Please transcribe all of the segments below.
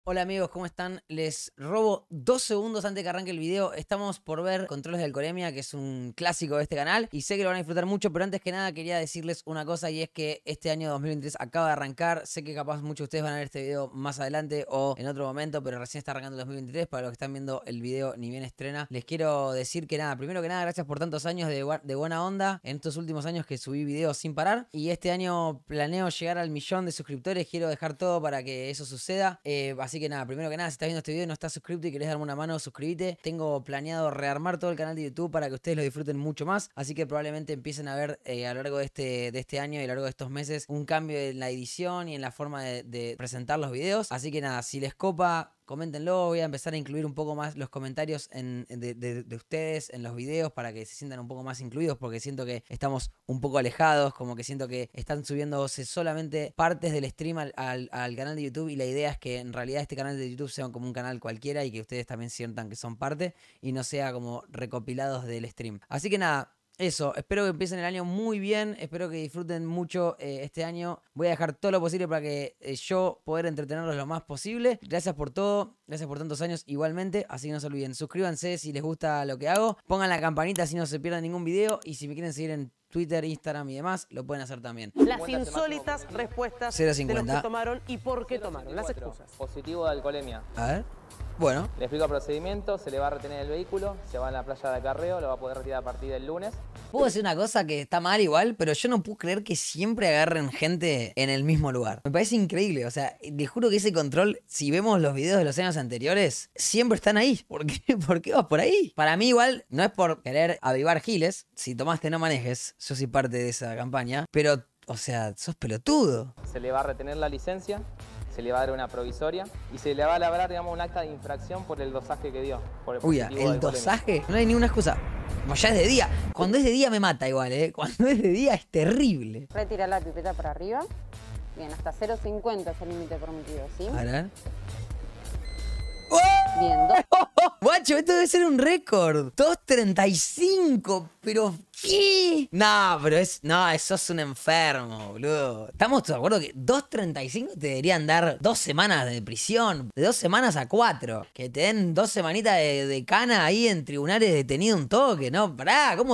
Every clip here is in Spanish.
Hola amigos, ¿cómo están? Les robo 2 segundos antes de que arranque el video. Estamos por ver Controles de Alcoholemia, que es un clásico de este canal, y sé que lo van a disfrutar mucho, pero antes que nada quería decirles una cosa, y es que este año 2023 acaba de arrancar. Sé que capaz muchos de ustedes van a ver este video más adelante o en otro momento, pero recién está arrancando el 2023. Para los que están viendo el video ni bien estrena, les quiero decir que nada, primero que nada, gracias por tantos años de buena onda en estos últimos años que subí videos sin parar, y este año planeo llegar al 1.000.000 de suscriptores. Quiero dejar todo para que eso suceda, así que nada, primero que nada, si estás viendo este video y no estás suscrito y querés darme una mano, suscríbete. Tengo planeado rearmar todo el canal de YouTube para que ustedes lo disfruten mucho más, así que probablemente empiecen a ver a lo largo de este año y a lo largo de estos meses un cambio en la edición y en la forma de presentar los videos. Así que nada, si les copa, coméntenlo. Voy a empezar a incluir un poco más los comentarios de ustedes en los videos para que se sientan un poco más incluidos, porque siento que estamos un poco alejados, como que siento que están subiéndose solamente partes del stream al canal de YouTube, y la idea es que en realidad este canal de YouTube sea como un canal cualquiera y que ustedes también sientan que son parte y no sea como recopilados del stream. Así que nada, eso, espero que empiecen el año muy bien, espero que disfruten mucho este año. Voy a dejar todo lo posible para que yo poder entretenerlos lo más posible. Gracias por todo, gracias por tantos años igualmente, así que no se olviden, suscríbanse si les gusta lo que hago, pongan la campanita si no se pierdan ningún video, y si me quieren seguir en Twitter, Instagram y demás, lo pueden hacer también. Las insólitas respuestas 0.50 de los que tomaron y por qué tomaron, las excusas. Positivo de alcoholemia. A ver, bueno. Le explico el procedimiento, se le va a retener el vehículo, se va a la playa de acarreo, lo va a poder retirar a partir del lunes. Puedo decir una cosa que está mal igual, pero yo no puedo creer que siempre agarren gente en el mismo lugar. Me parece increíble, o sea, les juro que ese control, si vemos los videos de los años anteriores, siempre están ahí. ¿Por qué? ¿Por qué vas por ahí? Para mí igual, no es por querer avivar giles, si tomaste no manejes, yo soy parte de esa campaña, pero, o sea, sos pelotudo. Se le va a retener la licencia, se le va a dar una provisoria y se le va a labrar, digamos, un acta de infracción por el dosaje que dio. Por el Uy, positivo de el alcoholemia. dosaje, no hay ninguna excusa. Como ya es de día. Cuando es de día me mata igual, ¿eh? Cuando es de día es terrible. Retirar la pipeta para arriba. Bien, hasta 0.50 es el límite permitido, ¿sí? A ver. Bien, Guacho, esto debe ser un récord. 2.35, pero ¿qué? No, pero sos un enfermo, boludo. Estamos de acuerdo que 2.35 te deberían dar 2 semanas de prisión, de 2 semanas a 4. Que te den 2 semanitas de cana ahí en tribunales detenido un toque, ¿no? Pará, ¿cómo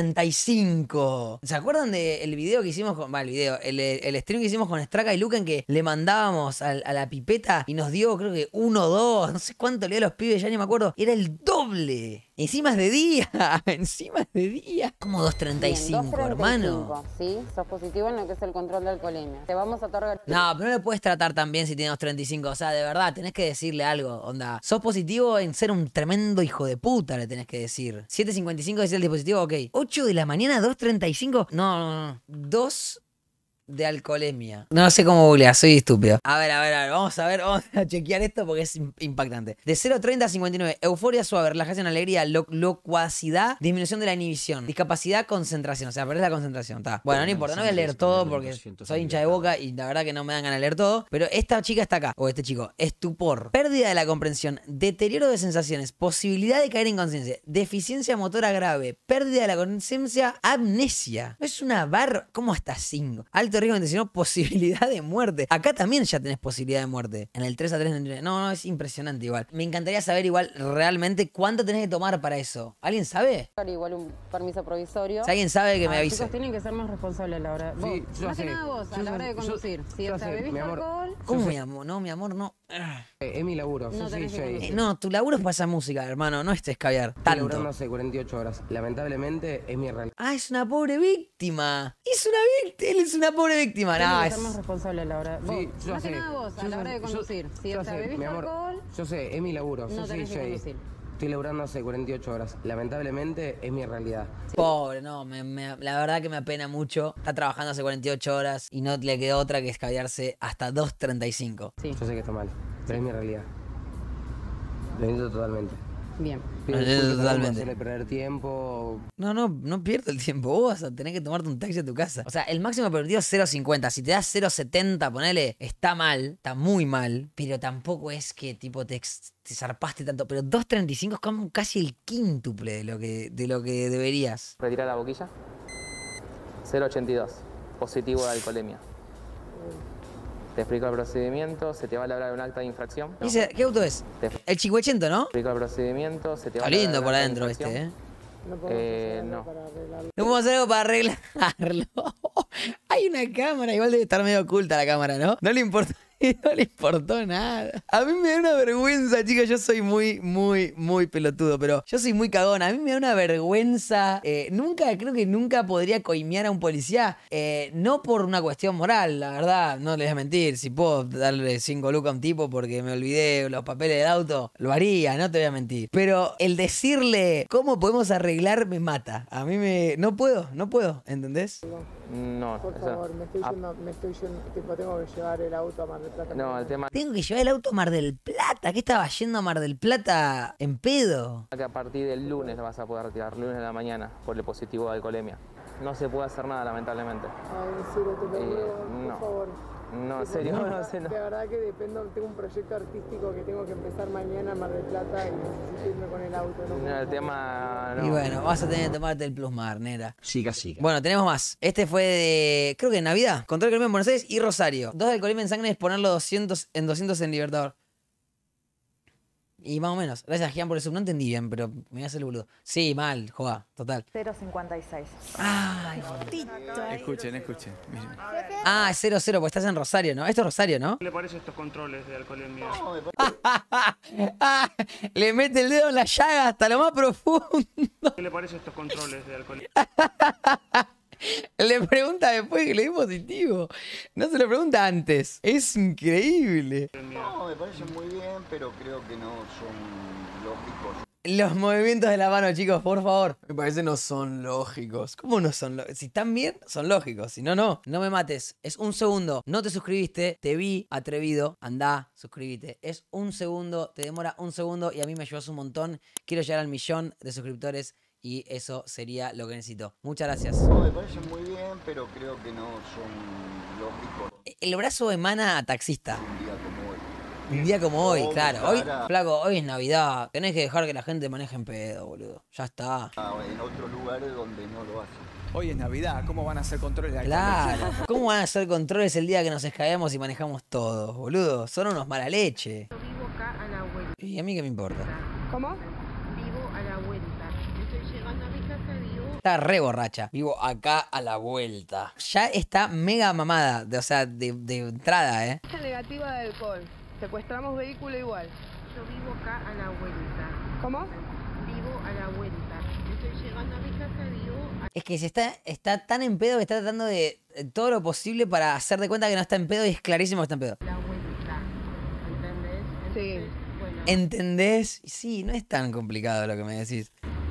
2.35? ¿Se acuerdan del video que hicimos con... el stream que hicimos con Straka y Luca, en que le mandábamos a la pipeta y nos dio, creo que 1 o 2, no sé cuánto le dio a los pibes, ya ni me acuerdo. Era el doble. Encima es de día, encima es de día. ¿Cómo 2.35, hermano? Sí, sos positivo en lo que es el control de alcoholemia. Te vamos a otorgar... No, pero no le puedes tratar tan bien si tienes 2.35. O sea, de verdad, tenés que decirle algo. Onda, sos positivo en ser un tremendo hijo de puta, le tenés que decir. 7.55 es el dispositivo, ok. 8 de la mañana, 2.35. No. 2 de alcoholemia. No sé cómo googlear, soy estúpido. A ver, vamos a chequear esto porque es impactante. De 0.30 a 59, euforia suave, relajación, alegría, locuacidad, disminución de la inhibición, discapacidad, concentración. O sea, perdés la concentración, está. Bueno, no importa, no voy a leer todo porque soy hincha de Boca y la verdad que no me dan ganas de leer todo. Pero esta chica está acá, o este chico. Estupor, pérdida de la comprensión, deterioro de sensaciones, posibilidad de caer en inconsciencia, deficiencia motora grave, pérdida de la conciencia, amnesia. Es una barra. ¿Cómo hasta 5? Alto riesgo de intención, posibilidad de muerte. Acá también ya tenés posibilidad de muerte. En el 3 a 3. No, es impresionante igual. Me encantaría saber igual realmente cuánto tenés que tomar para eso. ¿Alguien sabe? Igual un permiso provisorio. Si alguien sabe, que me avise. Chicos, tienen que ser más responsables a la hora. Sí, vos, yo más sé. que nada vos, a la hora de conducir. Si yo hasta sé, bebiste mi amor. alcohol, ¿Cómo mi amor? No, mi amor, no. Es mi laburo, No yo soy tenés que DJ. conducir. No, tu laburo es pasar música, hermano. No estés caviar. Estoy Tanto. laburando hace 48 horas. Lamentablemente es mi realidad. Ah, es una pobre víctima. Él es una pobre víctima. tienen No, que es... ser más responsables a la hora. Vos, Sí, yo más sé. que nada vos, a Yo la sé, hora de conducir. Si yo hasta sé, bebiste mi amor. alcohol, Yo sé, es mi laburo, no yo soy tenés que DJ. conducir. Estoy laburando hace 48 horas. Lamentablemente es mi realidad. Pobre, no, la verdad que me apena mucho. Está trabajando hace 48 horas y no le quedó otra que escabiarse hasta 2.35. Sí, Yo sé que está mal, pero es mi realidad. Lo entiendo totalmente. bien. Pido Lo entiendo disculpas por totalmente. hacerle perder tiempo. No pierdo el tiempo. Vos vas a tener que tomarte un taxi a tu casa. O sea, el máximo permitido es 0.50. Si te das 0.70, ponele, está mal, está muy mal. Pero tampoco es que tipo te zarpaste tanto. Pero 2.35 es como casi el quíntuple de lo que deberías. Retirar la boquilla. 0.82. Positivo de alcoholemia. Te explico el procedimiento, se te va a elaborar un acta de infracción. Dice, ¿qué auto es? Te El Chihuachento, ¿no? explico el procedimiento, se te va Está a elaborar lindo un por acta de adentro infracción. ¿no? No. No podemos hacer algo para arreglarlo. Hay una cámara, igual debe estar medio oculta la cámara, ¿no? No le importa. No le importó nada. A mí me da una vergüenza, chicos. Yo soy muy pelotudo, pero yo soy muy cagón. A mí me da una vergüenza. Creo que nunca podría coimear a un policía. No por una cuestión moral, la verdad. No les voy a mentir. Si puedo darle 5 lucas a un tipo porque me olvidé los papeles del auto, lo haría, no te voy a mentir. Pero el decirle cómo podemos arreglar me mata. A mí no puedo, ¿entendés? No. Por favor, me estoy yendo, tipo, tengo que llevar el auto a Mar del Plata. No, el tema Tengo que llevar el auto a Mar del Plata. ¿Qué estaba yendo a Mar del Plata en pedo? es que a partir del lunes lo vas a poder retirar, lunes de la mañana, por el positivo de alcoholemia. No se puede hacer nada, lamentablemente. Ay, en serio, te lo ruego, no. por favor. No, en serio, no sé. No. De verdad que tengo un proyecto artístico que tengo que empezar mañana en Mar del Plata y necesito irme con el auto. No, el tema no. Y bueno, vas a tener que tomarte el Plusmar, nera. Siga. Bueno, tenemos más. Este fue de, creo que en Navidad. Contra el alcoholemia en Buenos Aires y Rosario. 2 de alcoholemia en sangre es ponerlo 200 en Libertador. Y más o menos. Gracias, Gian, por eso. No entendí bien, pero me voy a hacer el boludo. Sí, mal, joda, total. 0,56. Ay, Escuchen. Miren. ah, es 0-0, porque estás en Rosario, ¿no? Esto es Rosario, ¿no? ¿Qué le parece estos controles de alcoholemia? Ah, le mete el dedo en la llaga hasta lo más profundo. ¿Qué le parece estos controles de alcoholemia? Le pregunta después que le di positivo. No se lo pregunta antes. Es increíble. No, me parece muy bien, pero creo que no son lógicos. Los movimientos de la mano, chicos, por favor. Me parece no son lógicos. ¿Cómo no son lógicos? Si están bien, son lógicos. Si no, no. No me mates. Es un segundo. No te suscribiste. Te vi atrevido. Andá, suscríbete. Es un segundo. Te demora un segundo y a mí me ayudas un montón. Quiero llegar al 1.000.000 de suscriptores y eso sería lo que necesito. Muchas gracias. No, me parece muy bien, pero creo que no son lógicos. El brazo emana a taxista. Un día como hoy. Un día como hoy, Oh, claro. Hoy, cara. flaco, hoy es Navidad. Tenés que dejar que la gente maneje en pedo, boludo. Ya está. En otros lugares donde no lo hacen. Hoy es Navidad, ¿cómo van a hacer controles de alcoholemia? Claro. ¿Cómo van a hacer controles el día que nos escabeamos y manejamos todos, boludo? Son unos mala leche. Vivo acá a la vuelta. ¿Y a mí qué me importa? ¿Cómo? Vivo a la vuelta. Estoy llegando a mi casa, vivo. Está re borracha. Vivo acá a la vuelta. Ya está mega mamada. O sea, de entrada, ¿eh? Fecha negativa de alcohol. Secuestramos vehículo igual. Yo vivo acá a la vuelta. ¿Cómo? Vivo a la vuelta. Estoy llegando a mi casa, vivo a... Es que está tan en pedo que está tratando de todo lo posible para hacer de cuenta que no está en pedo y es clarísimo que está en pedo. la vuelta. ¿Entendés? Sí. Entonces, bueno. ¿Entendés? Sí, no es tan complicado lo que me decís.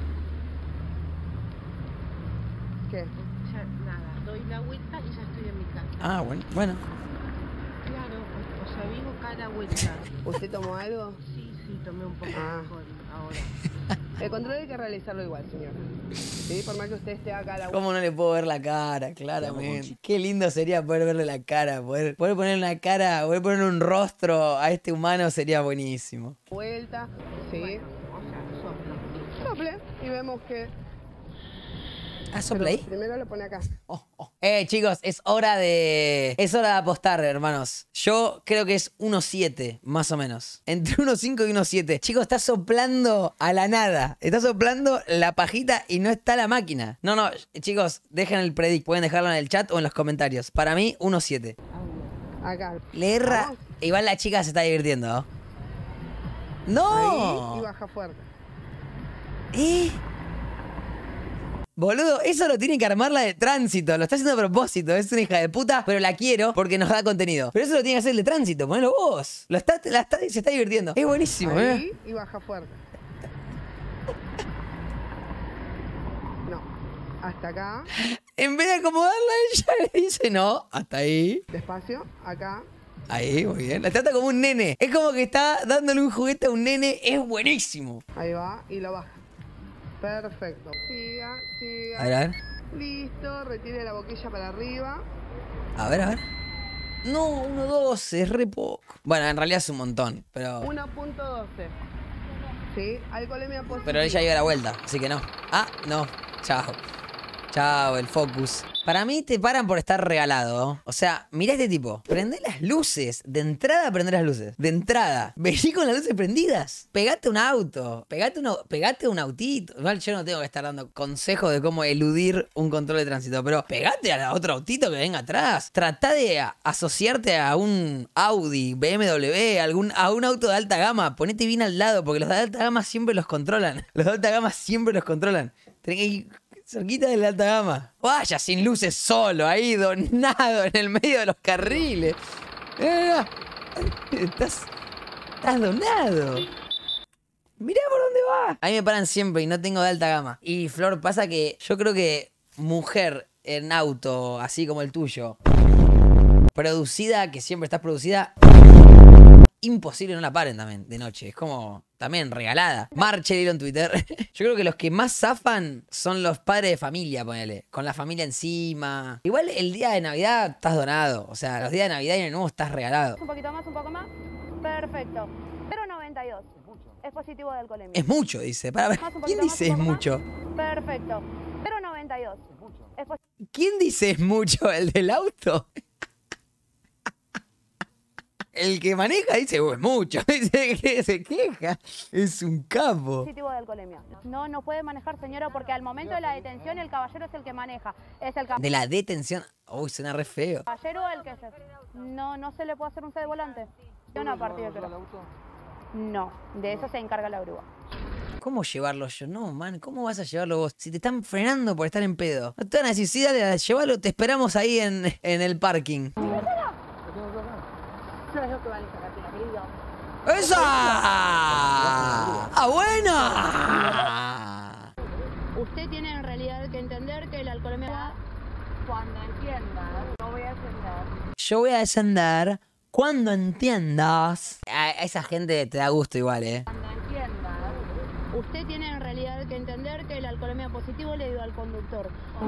¿Qué? Ya, nada, doy la vuelta y ya estoy en mi casa. Ah, bueno. Claro, o sea, vivo acá a la vuelta. ¿Usted tomó algo? Sí, tomé un poco de Ah. alcohol ahora. El control hay que realizarlo igual, señora. Sí, por más que usted esté acá a la ¿Cómo no le puedo ver la cara? Claramente. Qué lindo sería poder verle la cara. Poder poner una cara, poder poner un rostro a este humano sería buenísimo. vuelta. Sí. O sea, soplo. Sople y vemos que... Ah, sopla ahí. Primero lo pone acá. Chicos, es hora de apostar, hermanos. Yo creo que es 1.7, más o menos. Entre 1.5 y 1.7. Chicos, está soplando a la nada. Está soplando la pajita y no está la máquina. No, chicos, dejen el predict. Pueden dejarlo en el chat o en los comentarios. Para mí, 1.7. Acá. Le erra. Vamos. Igual la chica se está divirtiendo. Ahí y ¡No! baja fuerte. Boludo, eso lo tiene que armar la de tránsito. Lo está haciendo a propósito. Es una hija de puta, pero la quiero porque nos da contenido. Pero eso lo tiene que hacer el de tránsito. Ponelo vos. Se está divirtiendo. Es buenísimo, Ahí y baja fuerte. No. Hasta acá. En vez de acomodarla, ella le dice no. Hasta ahí. Despacio. Acá. Ahí, muy bien. La trata como un nene. Es como que está dándole un juguete a un nene. Es buenísimo. Ahí va y lo baja. Perfecto. Siga, siga. A ver. Listo. Retire la boquilla para arriba. A ver. No, 1.12. Es re poco. Bueno, en realidad es un montón. Pero 1.12. Sí. Alcoholemia positiva. ella llega a la vuelta. Así que no. Ah, no. Chao. Chao, el Focus. Para mí te paran por estar regalado. O sea, mirá este tipo. Prende las luces. De entrada, prende las luces. De entrada. Vení con las luces prendidas. Pegate un auto. Pegate un autito. Igual yo no tengo que estar dando consejos de cómo eludir un control de tránsito. Pero pegate a otro autito que venga atrás. Tratá de asociarte a un Audi, BMW, a un auto de alta gama. Ponete bien al lado, porque los de alta gama siempre los controlan. Los de alta gama siempre los controlan. Tenés que ir cerquita de la alta gama. Vaya sin luces solo, ahí donado en el medio de los carriles. Estás donado. Mirá por dónde va. A mí me paran siempre y no tengo de alta gama. Y Flor, pasa que yo creo que mujer en auto, así como el tuyo, producida, que siempre estás producida, imposible no la paren también de noche. Es como también regalada. Marche en Twitter. Yo creo que los que más zafan son los padres de familia, ponele. Con la familia encima. Igual el día de Navidad estás donado. O sea, los días de Navidad y el nuevo estás regalado. Un poquito más, un poco más. Perfecto. 0,92. Es positivo de alcoholemia. Es mucho, dice. Para ver. ¿Quién dice es mucho? Perfecto. 0,92. ¿Quién dice es mucho? ¿El del auto? El que maneja dice, es mucho. Dice que se queja. Es un capo. Positivo de alcoholemia. No puede manejar, señora, porque al momento de la detención el caballero es el que maneja. Es el de la detención. Uy, suena re feo. Caballero el que se... No se le puede hacer un cede volante. A partir de no, de eso se encarga la grúa. ¿Cómo llevarlo yo? No, man, ¿cómo vas a llevarlo vos? Si te están frenando por estar en pedo. No te van a decir, sí, dale, llévalo, te esperamos ahí en el parking. ¡Esa! ¡Ah, buena! Usted tiene en realidad que entender que el alcoholemia... Cuando entienda, yo voy a descender. Yo voy a descender cuando entiendas. A esa gente te da gusto igual, Cuando entienda. Usted tiene en realidad que entender que el alcoholemia positivo le dio al conductor.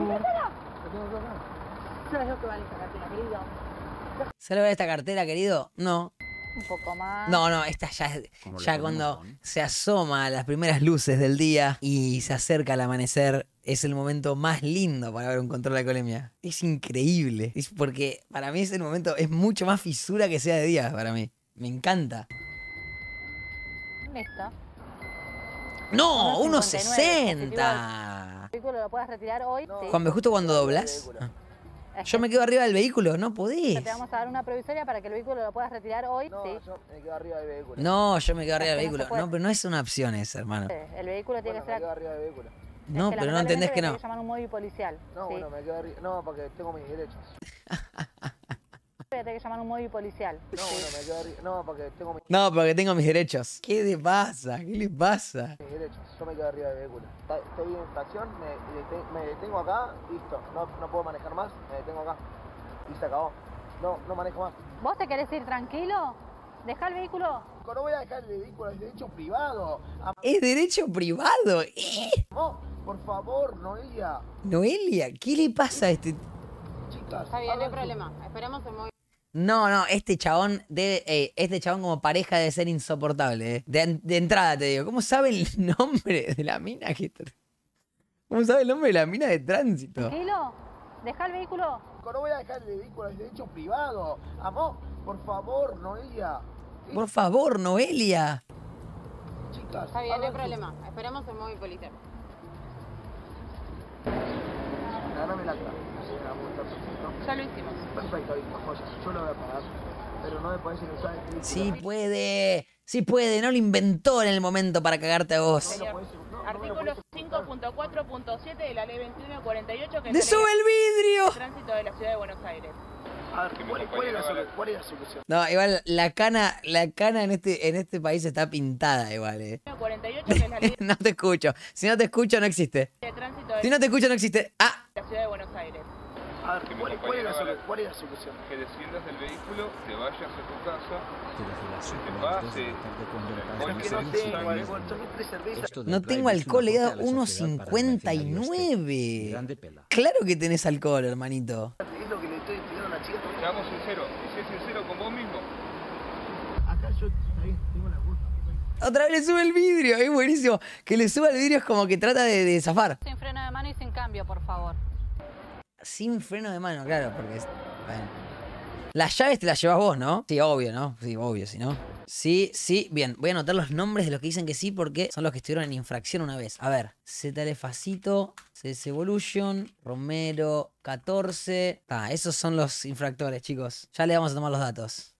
¿Se le ve esta cartera, querido? No. Un poco más. No, esta ya cuando se asoma a las primeras luces del día y se acerca al amanecer, es el momento más lindo para ver un control de alcoholemia. Es increíble. Es porque para mí ese momento es mucho más fisura que sea de día para mí. Me encanta. Listo. ¡No! 1,60. ¿El 1,60. vehículo lo puedes retirar hoy? Sí. Juanbe, justo cuando doblas. Yo me quedo arriba del vehículo, no podés. Te vamos a dar una provisoria para que el vehículo lo puedas retirar hoy. No, sí. yo me quedo arriba del vehículo. No, yo me quedo arriba del Es que no vehículo. se puede. No, pero no es una opción esa, hermano. El vehículo tiene que Me ser... quedo arriba del vehículo. No, pero no entendés que no. Hay que llamar un móvil policial. No, sí. bueno, me quedo arriba. No, porque tengo mis derechos. Hay que llamar un móvil policial. No, bueno, me quedo arriba. No, porque tengo mis No, porque tengo mis derechos. ¿Qué le pasa? ¿Qué le pasa? derechos. Yo me quedo arriba del vehículo. Estoy en estación, me detengo acá, listo. No puedo manejar más, me detengo acá. Y se acabó. No manejo más. ¿Vos te querés ir tranquilo? ¿Dejá el vehículo? No voy a dejar el vehículo, es derecho privado. Es derecho privado. No, por favor, Noelia. Noelia, ¿qué le pasa a este? Chicas. Está bien, no hay problema. Esperemos el móvil. No, este chabón como pareja debe ser insoportable. De entrada te digo, ¿cómo sabe el nombre de la mina que... ¿Cómo sabe el nombre de la mina de tránsito? ¿Tranquilo? ¿Dejá el vehículo? No voy a dejar el vehículo, es derecho privado. Amor, por favor, Noelia. Por favor, Noelia. Chicas. Está bien, no hay problema. Esperemos el móvil policial. Dame la clave. Ya lo hicimos. Perfecto, listo, joya. Yo lo voy a pagar. Pero no me podés usar el vehículo. Sí puede, no lo inventó en el momento para cagarte a vos. Artículo 5.4.7 de la ley 2148 que ¡Le sube el vidrio! tránsito de la ciudad de Buenos Aires. A ver, ¿cuál es la solución? No, igual la cana en este país está pintada igual, 48 que es la ley No te escucho. Si no te escucho, no existe. de tránsito de Si no te escucho, no existe. Ah. la ciudad de Buenos Aires. A ver, ¿cuál es la solución? Que desciendas del vehículo, te vayas a tu casa, te pases. No tengo alcohol, le he dado 1,59. Claro que tenés alcohol, hermanito. Es lo que le estoy pidiendo a una chica. Seamos sinceros, y sé sincero con vos mismo. Acá yo tengo la culpa. Otra vez le sube el vidrio, es buenísimo. Que le suba el vidrio es como que trata de zafar. Sin freno de mano y sin cambio, por favor. sin freno de mano, claro, porque bueno. Las llaves te las llevas vos, ¿no? Sí, obvio, ¿no? Sí, obvio, si no. Sí, sí, bien. Voy a anotar los nombres de los que dicen que sí porque son los que estuvieron en infracción una vez. A ver, ZL Facito, CS Evolution, Romero 14. Esos son los infractores, chicos. Ya le vamos a tomar los datos.